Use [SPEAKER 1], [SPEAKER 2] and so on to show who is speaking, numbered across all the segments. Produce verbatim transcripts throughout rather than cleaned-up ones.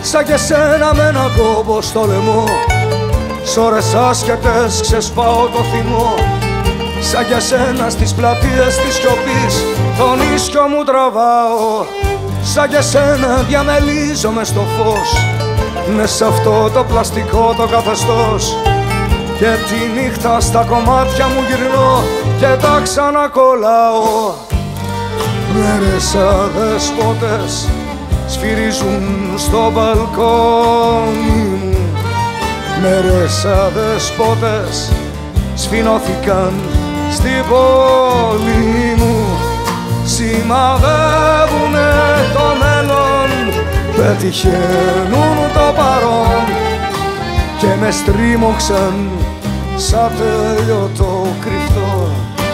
[SPEAKER 1] σαν και σένα με ένα κόμπο στο λαιμό, σ' ώρες άσχετες ξεσπάω το θυμό. Σαν και σένα στις πλατείες της σιωπής τον ίσκιο μου τραβάω. Σαν και σένα διαμελίζομαι στο φως, μες σ' αυτό το πλαστικό το καθεστώς. Και τη νύχτα στα κομμάτια μου γυρνώ και τα ξανακολλάω. Μέρες αδεσπότες σφυρίζουν στο μπαλκόνι μου. Μέρες αδεσπότες σφινώθηκαν στην πόλη μου. Σημαδεύουνε το μέλλον, πετυχαίνουν το παρόν και με στρίμωξαν σαν τέλειωτο κρυφτό.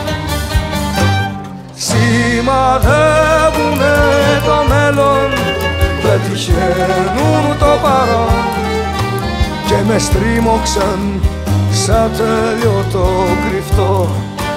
[SPEAKER 1] Σημαδεύουνε το μέλλον, πετυχαίνουν το παρόν και με στρίμωξαν σαν τέλειωτο κρυφτό.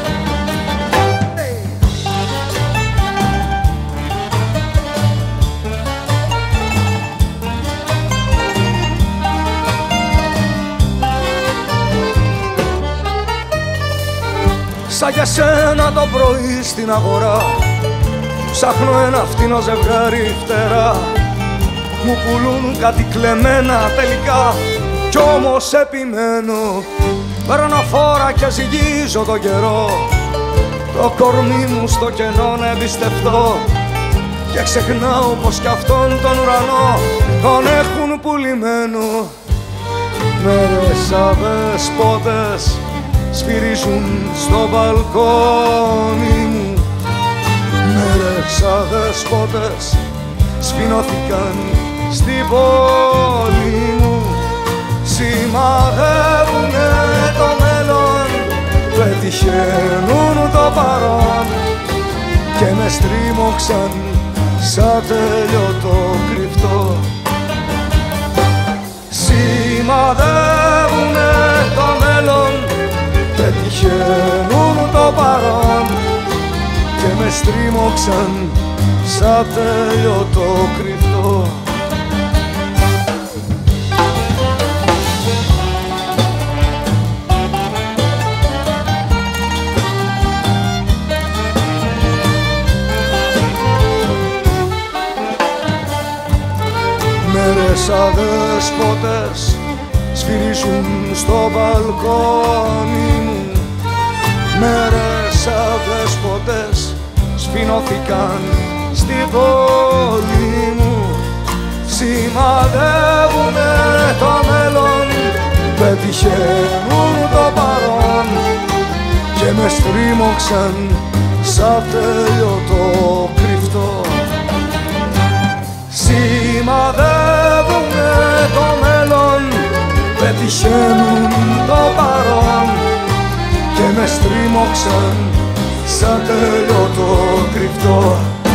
[SPEAKER 1] Σαν για σένα το πρωί στην αγορά ψάχνω ένα φτηνό ζευγάρι φτερά. Μου πουλούν κάτι κλεμμένα τελικά κι όμως επιμένω. Παίρνω φόρα και ζυγίζω το καιρό, το κορμί μου στο κενό να εμπιστευτώ. Και ξεχνάω πως κι αυτόν τον ουρανό τον έχουν πουλημένο. Μέρες αδεσπότες σφυρίζουν στο μπαλκόνι μου. Μέρες αδεσπότες σφινώθηκαν στην πόλη μου. Σημαδεύουνε το μέλλον, πετυχαίνουν το παρόν και με στρίμωξαν σαν τέλειωτο κρυφτό. Σημαδεύουνε το μέλλον, πετυχαίνουν το παρόν και με στρίμωξαν σαν τέλειωτο κρυφτό. Μέρες αδεσπότες σφυρίζουν στο μπαλκόνι μου. Μέρες αδεσπότες σφινώθηκαν στην πόλη μου. Σημαδεύουνε το μέλλον, πετυχαίνουν το παρόν και με στρίμωξαν σαν τέλειωτο κρυφτό. Σημαδεύουνε το μέλλον, πετυχαίνουν το παρόν και με στρίμωξαν σαν τέλειωτο κρυφτό.